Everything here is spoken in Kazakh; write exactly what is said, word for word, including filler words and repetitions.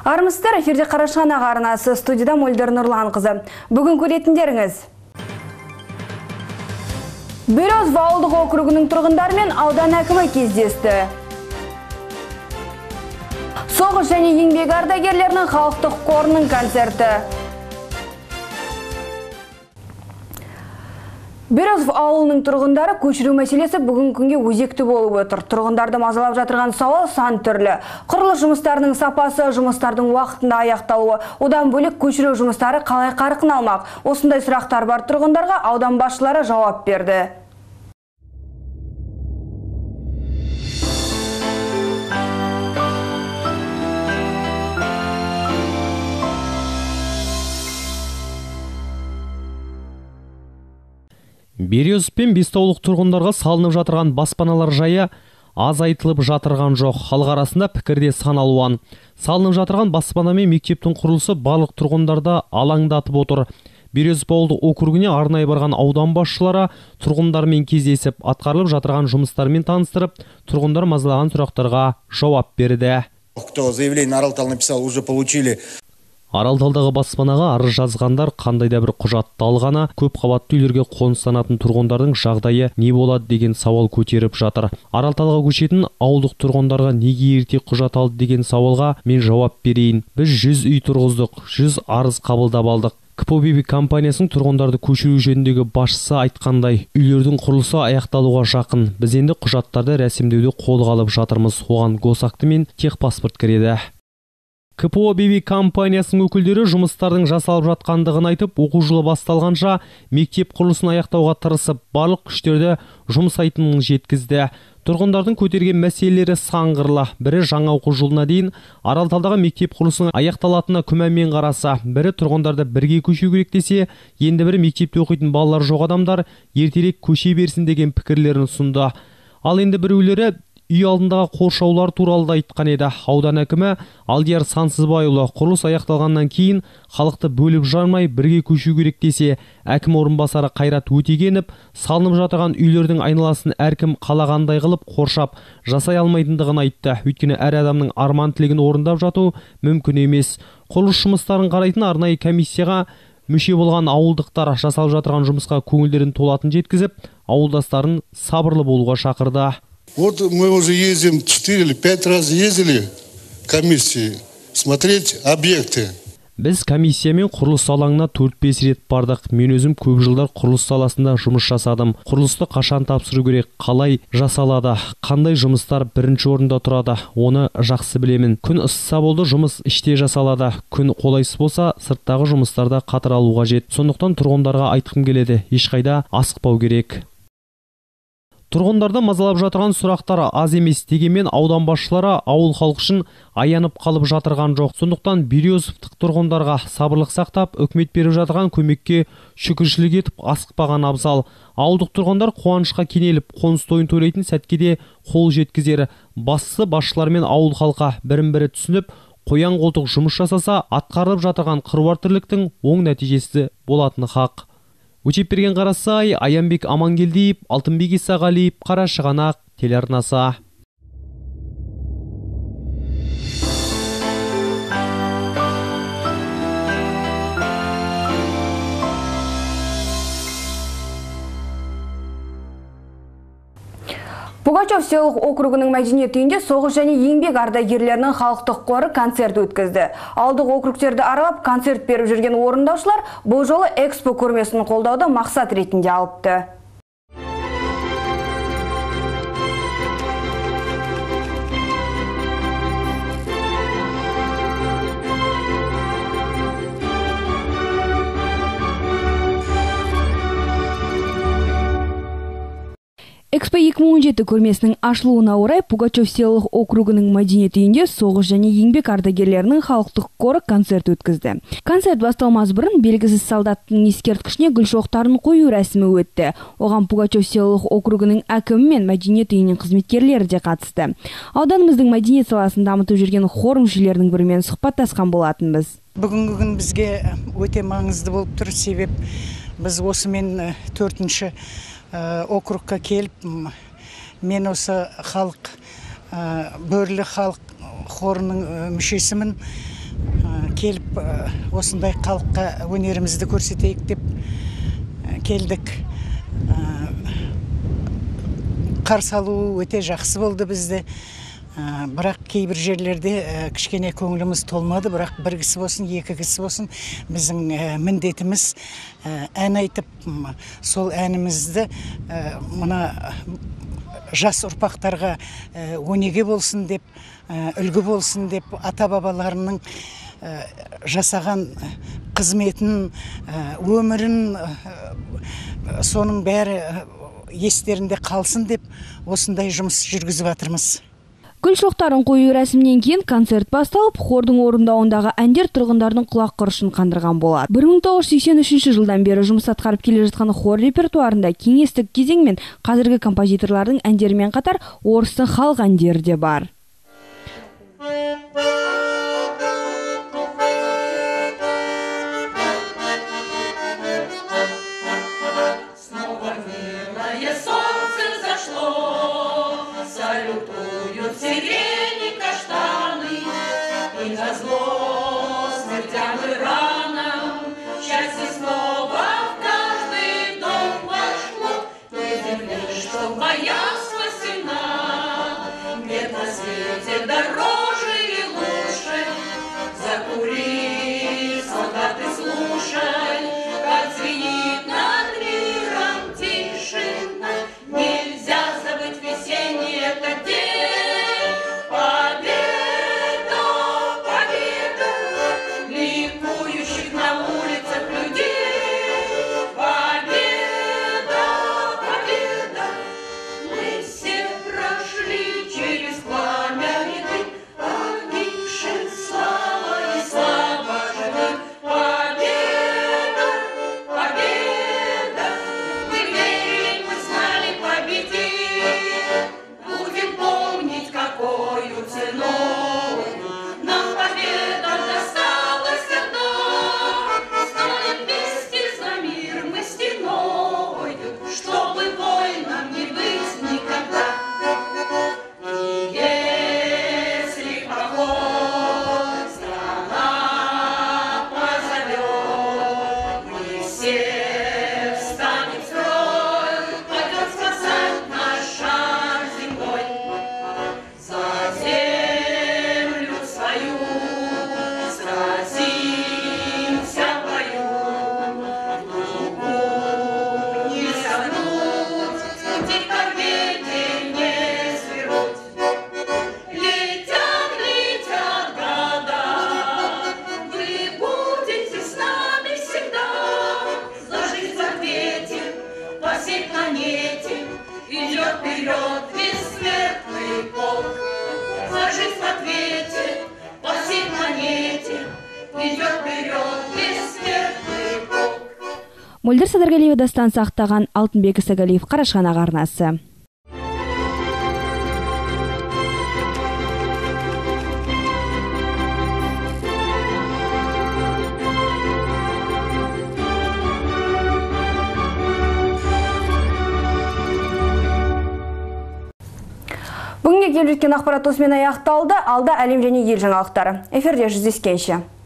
Армысыздар, эфирде Қарашығанақ арнасы, студияда Мөлдір Нұрланқызы. Бүгін көретіндеріңіз. Березов ауылдық округінің тұрғындарымен аудан әкімі кездесті. Соғыс және еңбек ардагерлерінің халықтық қорының концерті. Березов ауылының тұрғындары көшіру мәселесі бүгін күнге өзекті болып отыр. Тұрғындарды мазалап жатырған сауал сан түрлі. Құрылыс жұмыстарының сапасы, жұмыстардың уақытында аяқталуы, одан бөлек көшіру жұмыстары қалай қарқын алмақ. Осындай сұрақтар бар тұрғындарға аудан басшылары жауап берді. Березов пен Бестаулық тұрғындарға салынып жатырған баспаналар жайы аз айтылып жатырған жоқ. Халық арасында пікірде сан алуан. Салынып жатырған баспана мен мектептің құрылысы барлық тұрғындарды алаңдатып отыр. Березов ауылдық округіне арнайы барған аудан басшылары тұрғындармен кездесіп, атқарылып жатырған жұмыстармен таныстырып, тұрғындар мазалаған сұрақтарға жауап берді. Кто заявление Аралтал написал, уже получили. Аралталдағы баспанаға арыз жазғандар қандай да бір құжатты алғаны, көп қабатты үйлерге қоныстанатын тұрғындардың жағдайы не болады деген сауал көтеріп жатыр. Аралталға көшетін ауылдық тұрғындарға неге ерте құжат алды деген сауалға мен жауап берейін. Біз жүз үй тұрғыздық, жүз арыз қабылдап алдық. КПО компаниясының тұрғындарды көшіру жөніндегі басшысы айтқандай, үйлердің құрылысы аяқталуға жақын. Біз енді құжаттарды рәсімдеуді қолға алып жатырмыз. Оған госакты мен техпаспорт кіреді. КПО компаниясының өкілдері жұмыстардың жасалып жатқандығын айтып, оқу жылы басталғанша мектеп құрылысын аяқтауға тырысып, барлық күштерді жұмсайтынын жеткізді. Тұрғындардың көтерген мәселелері сан қырлы. Бірі жаңа оқу жылына дейін Аралталдағы мектеп құрылысының аяқталатынына күмәнмен қараса, бірі тұрғындарды бірге көшу керек десе, енді бірі мектепте оқитын балалар жоқ адамдар ертерек көше берсін деген пікірлерін ұсынды. Ал енді біреулері үй алдындағы қоршаулар туралы да айтқан еді. Аудан әкімі Алдияр Сансызбайұлы құрылыс аяқталғаннан кейін халықты бөліп жармай бірге көшу керек десе, әкім орынбасары Қайрат Өтегенов салынып жатырған үйлердің айналасын әркім қалағандай қылып қоршап жасай алмайтындығын айтты. Өйткені әр адамның арман тілегін орындап жату мүмкін емес. Құрылыс жұмыстарын қарайтын арнайы комиссияға мүше болған ауылдықтар жасалып жатырған жұмысқа көңілдерін толатын жеткізіп, ауылдастарын сабырлы болуға шақырды. Вот мы уже ездим четыре или пять раз ездили комиссии смотреть объекты. Біз комиссиямен құрылыс алаңына төрт-бес рет бардық. Мен өзім көп жылдар құрылыс саласында жұмыс жасадым. Құрылысты қашан тапсыру керек, қалай жасалады, қандай жұмыстар бірінші орында тұрады, оны жақсы білемін. Күн ысыса болды, жұмыс іште жасалады. Күн қолайсыз болса, сырттағы жұмыстарда қатар алу қажет. Сондықтан тұрғындарға айтқым келеді, ешқайда асықпау керек. Тұрғындарды мазалап жатырған сұрақтары аз емес, дегенмен аудан басшылары ауыл халқы үшін аянып қалып жатырған жоқ. Сондықтан Березовтық тұрғындарға сабырлық сақтап, үкімет беріп жатырған көмекке шүкіршілік етіп асықпаған абзал. Ауылдық тұрғындар қуанышқа кенеліп, қоныс тойын тойлайтын сәтке де қол жеткізер. Бастысы басшылар мен ауыл халқы бірін-бірі түсініп, қоян қолтық жұмыс жасаса, атқарылып жатырған қыруар тірліктің оң нәтижесі болатыны хақ. Өтеп берген Қарасай, Аянбек Амангелдиев, Алтынбек Исағалиев, Қарашығанақ телеарнасы. Пугачев селолық округының мәдениет үйінде соғыс және еңбек ардагерлерінің халықтық қоры концерт өткізді. Ауылдық округтерді аралап концерт беріп жүрген орындаушылар бұл жолы экспо көрмесін қолдауды мақсат ретінде алыпты. Экспо екі мың он жеті көрмесінің ашылуына орай Пугачев селолық округының мәдениет үйінде соғыс және еңбек ардагерлерінің халықтық қоры концерт өткізді. Концерт басталмас бұрын белгісіз солдаттың ескерткішіне гүл шоқтарын қою рәсімі өтті. Оған Пугачев селолық округының әкімі мен мәдениет үйінің қызметкерлері де қатысты. Ауданымыздың мәдениет саласын дамытып жүрген хор мүшелерінің бірімен сұхбаттасқан болатынбыз. Бүгінгі күн бізге өте маңызды болып тұр, себеп біз осымен төртінші округқа келіп, мен осы халық, бөрлі халық хорының мүшесімін. келіп осындай халыққа өнерімізді көрсетейік деп келдік. Қарсы алу өте жақсы болды бізді. Бірақ кейбір жерлерде кішкене көңіліміз толмады, бірақ бір кісі болсын, екі кісі болсын, біздің міндетіміз ән айтып, сол әнімізді мына жас ұрпақтарға өнеге болсын деп, үлгі болсын деп, ата-бабаларының жасаған қызметін, өмірін, соның бәрі естерінде қалсын деп, осындай жұмыс жүргізіп жатырмыз. Гүл шоқтарын қою рәсімнен кейін концерт басталып, хордың орындауындағы әндер тұрғындардың құлақ құрышын қандырған болады. бір мың тоғыз жүз сексен үшінші жылдан бері жұмыс атқарып келе жатқан хор репертуарында кеңестік кезең мен қазіргі композиторлардың әндерімен қатар орыстың халық әндері де бар. Сирени, каштаны, и на зло смертям и ранам, счастье снова в каждый дом вошло, и земли, что моя спасена, нет на свете дороже и лучше. Закури, солдат, и слушай, как звенит над миром тишина. Нельзя забыть весенний этот день. Мөлдір Садыргалиева, Дастан Сақтаған, Алтынбек Исагалиев, Қарашығанақ арнасы. Бүгінге келіп жеткен ақпарат осымен аяқталды. Алда әлем және ел жаңалықтары. Эфирде жүздескенше.